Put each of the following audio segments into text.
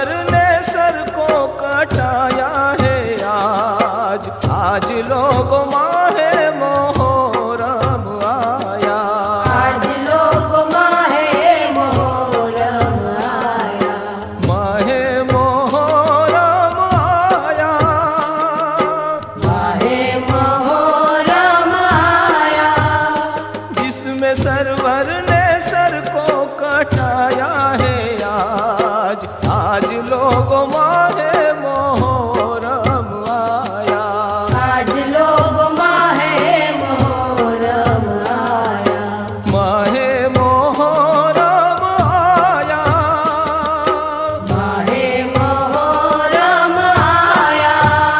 Server ने sir को कटाया है आज। आज लोग माहे मोहर्रम आया, आज लोग माहे मोहर्रम आया, माहे मोहर्रम आया, माहे मोहर्रम आया। जिसमें सरवर ने सर को कटाया है आज। आज लोग माहे मोहर्रम आया, आज लोग माहे मोहर्रम आया, माहे मोहर्रम आया, माहे मोहर्रम आया।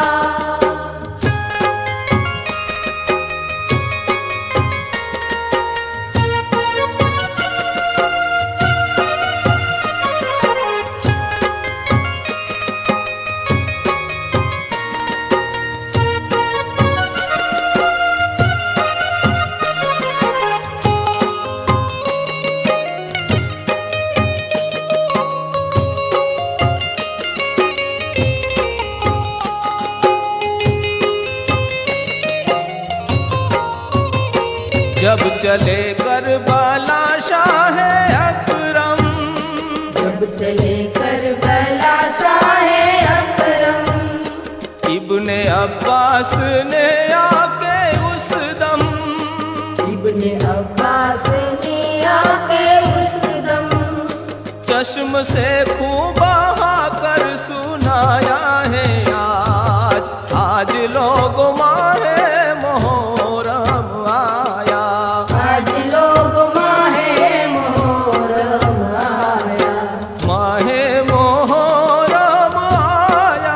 जब चले करबला शाह अकरम, जब चले करबला शाह अकरम, इब्ने अब्बास ने आके उस दम, इब्ने अब्बास ने आके उस दम, चश्म से खूब बहा कर सुनाया है आज। आज लोग माहे मोहर्रम आया, आज लोग माहे मोहर्रम आया, माहे मोहर्रम आया,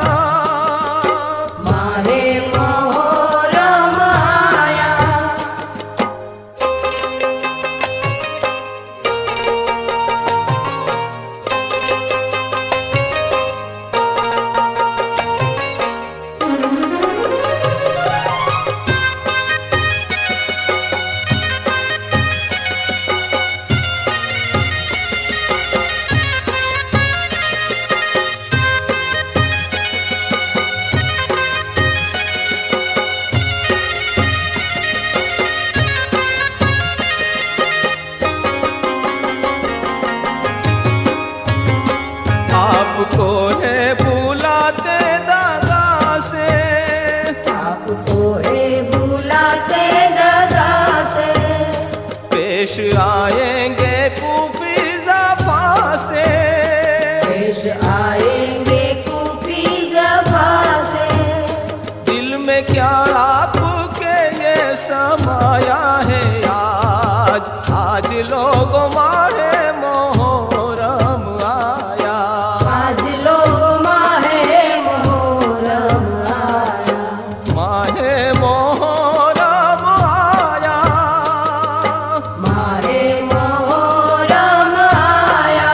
माहे मोहर्रम आया। आपको है बुलाते दादा से, आपको है बुलाते दादा से, पेश आएंगे कूफी ज़फ़ा से, पेश आएंगे कूफी ज़फ़ा से। दिल में क्या आपके ये समाया है आज। आज लोग माहे मोहर्रम आया, आज लोग माहे मोहर्रम आया, माहे मोहर्रम आया, माहे मोहर्रम आया।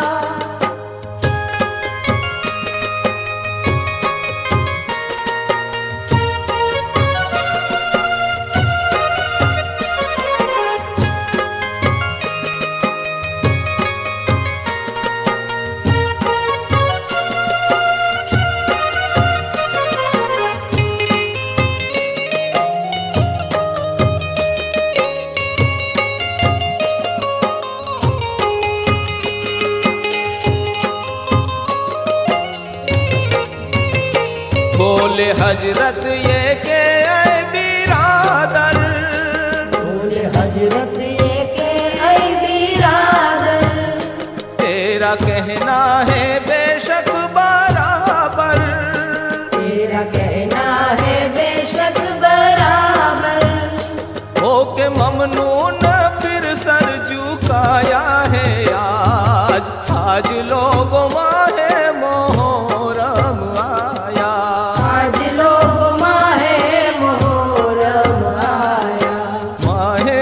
बोले हजरत ये के ऐ बिरादर, बोले हजरत ये के ऐ बिरादर, तेरा कहना है बेशक बराबर, तेरा कहना है बेशक बराबर। हो के ममनून फिर सर झुकाया है आज। आज लोग माहे मोहर्रम आया, आज लोग माहे मोहर्रम आया, माहे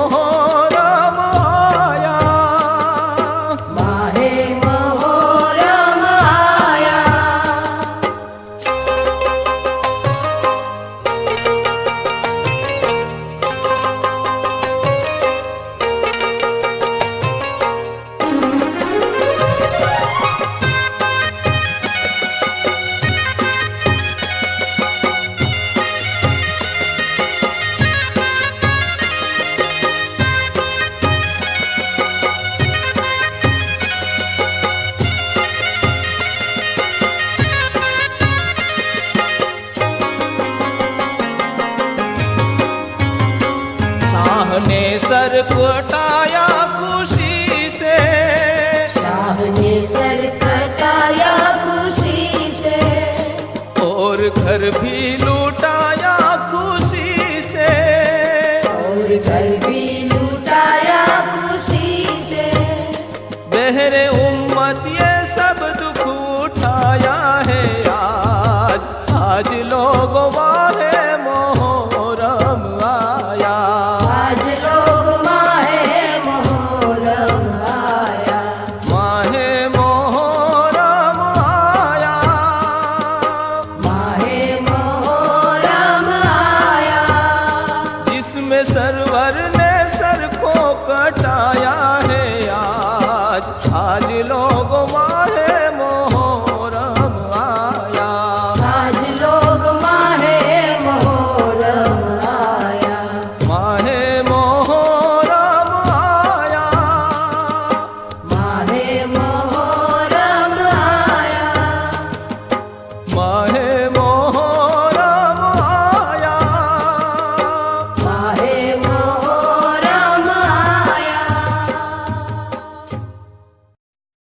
मोहर्रम आया, माहे मोहर्रम सर कटाया खुशी से, शाह ने सर कटाया खुशी से, और घर भी